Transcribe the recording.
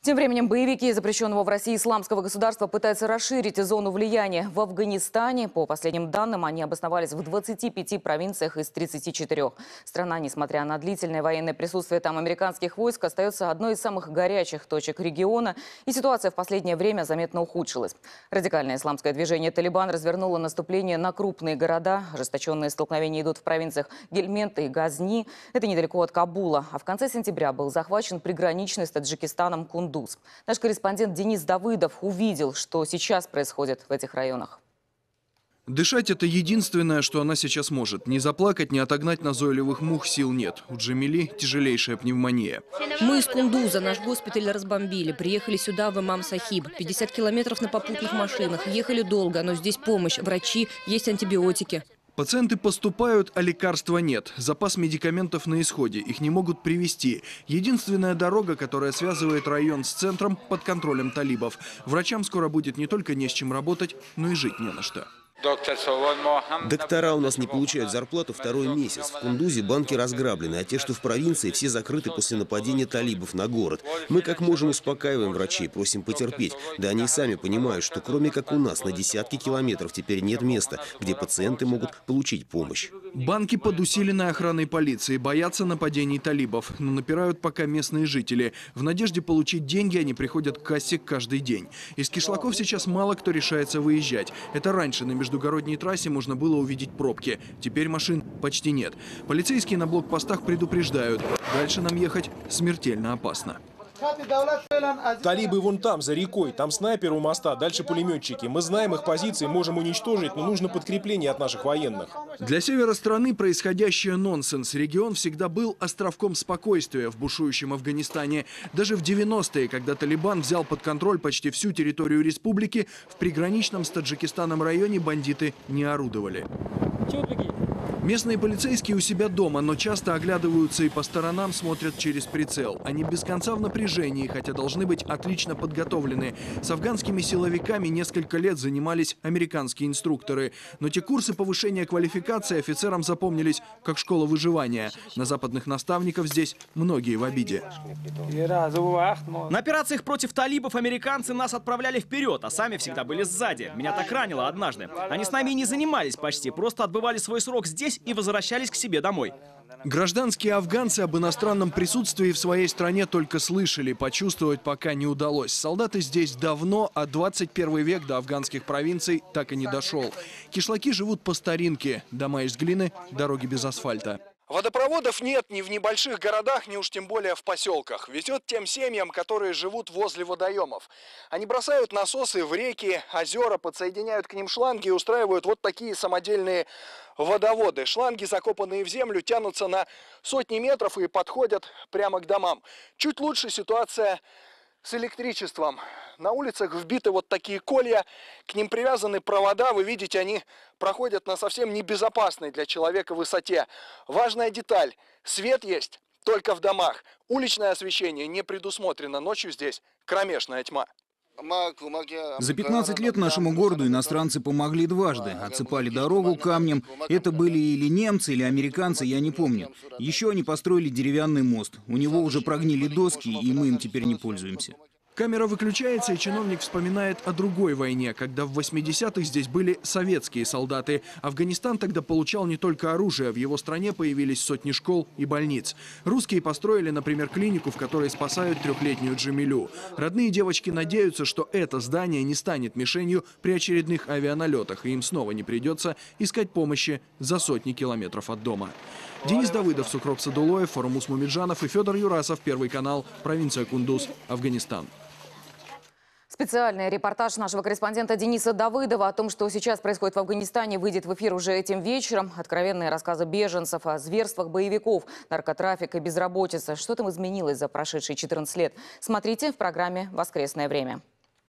Тем временем боевики запрещенного в России исламского государства пытаются расширить зону влияния. В Афганистане, по последним данным, они обосновались в 25 провинциях из 34. Страна, несмотря на длительное военное присутствие там американских войск, остается одной из самых горячих точек региона. И ситуация в последнее время заметно ухудшилась. Радикальное исламское движение «Талибан» развернуло наступление на крупные города. Ожесточенные столкновения идут в провинциях Гельмент и Газни. Это недалеко от Кабула. А в конце сентября был захвачен приграничный с Таджикистаном Кундуз. Наш корреспондент Денис Давыдов увидел, что сейчас происходит в этих районах. Дышать – это единственное, что она сейчас может. Не заплакать, не отогнать назойливых мух сил нет. У Джамили тяжелейшая пневмония. Мы из Кундуза. Наш госпиталь разбомбили. Приехали сюда, в Имам-Сахиб. 50 километров на попутных машинах. Ехали долго, но здесь помощь. Врачи, есть антибиотики. Пациенты поступают, а лекарства нет. Запас медикаментов на исходе. Их не могут привезти. Единственная дорога, которая связывает район с центром, под контролем талибов. Врачам скоро будет не только не с чем работать, но и жить не на что. Доктора у нас не получают зарплату второй месяц. В Кундузе банки разграблены, а те, что в провинции, все закрыты после нападения талибов на город. Мы как можем успокаиваем врачей, просим потерпеть. Да они и сами понимают, что кроме как у нас на десятки километров теперь нет места, где пациенты могут получить помощь. Банки под усиленной охраной полиции боятся нападений талибов, но напирают пока местные жители. В надежде получить деньги они приходят к кассе каждый день. Из кишлаков сейчас мало кто решается выезжать. Это раньше на междугородней трассе можно было увидеть пробки. Теперь машин почти нет. Полицейские на блокпостах предупреждают. Дальше нам ехать смертельно опасно. Талибы вон там, за рекой. Там снайперы у моста, дальше пулеметчики. Мы знаем их позиции, можем уничтожить, но нужно подкрепление от наших военных. Для севера страны происходящее нонсенс. Регион всегда был островком спокойствия в бушующем Афганистане. Даже в 90-е, когда Талибан взял под контроль почти всю территорию республики, в приграничном с Таджикистаном районе бандиты не орудовали. Местные полицейские у себя дома, но часто оглядываются и по сторонам смотрят через прицел. Они без конца в напряжении, хотя должны быть отлично подготовлены. С афганскими силовиками несколько лет занимались американские инструкторы. Но те курсы повышения квалификации офицерам запомнились как школа выживания. На западных наставников здесь многие в обиде. На операциях против талибов американцы нас отправляли вперед, а сами всегда были сзади. Меня так ранило однажды. Они с нами и не занимались почти, просто отбывали свой срок здесь и возвращались к себе домой. Гражданские афганцы об иностранном присутствии в своей стране только слышали, почувствовать пока не удалось. Солдаты здесь давно, а 21 век до афганских провинций так и не дошел. Кишлаки живут по старинке, дома из глины, дороги без асфальта. Водопроводов нет ни в небольших городах, ни уж тем более в поселках. Везет тем семьям, которые живут возле водоемов. Они бросают насосы в реки, озера, подсоединяют к ним шланги и устраивают вот такие самодельные водоводы. Шланги, закопанные в землю, тянутся на сотни метров и подходят прямо к домам. Чуть лучше ситуация с электричеством. На улицах вбиты вот такие колья, к ним привязаны провода. Вы видите, они проходят на совсем небезопасной для человека высоте. Важная деталь. Свет есть только в домах. Уличное освещение не предусмотрено. Ночью здесь кромешная тьма. За 15 лет нашему городу иностранцы помогли дважды. Отсыпали дорогу камнем. Это были или немцы, или американцы, я не помню. Еще они построили деревянный мост. У него уже прогнили доски, и мы им теперь не пользуемся. Камера выключается, и чиновник вспоминает о другой войне, когда в 80-х здесь были советские солдаты. Афганистан тогда получал не только оружие, в его стране появились сотни школ и больниц. Русские построили, например, клинику, в которой спасают 3-летнюю Джамилю. Родные девочки надеются, что это здание не станет мишенью при очередных авианалетах, и им снова не придется искать помощи за сотни километров от дома. Денис Давыдов, Сукроб Садулоев, Форумус Мумиджанов и Федор Юрасов, Первый канал, провинция Кундуз, Афганистан. Специальный репортаж нашего корреспондента Дениса Давыдова о том, что сейчас происходит в Афганистане, выйдет в эфир уже этим вечером. Откровенные рассказы беженцев о зверствах боевиков, наркотрафик и безработице. Что там изменилось за прошедшие 14 лет? Смотрите в программе «Воскресное время».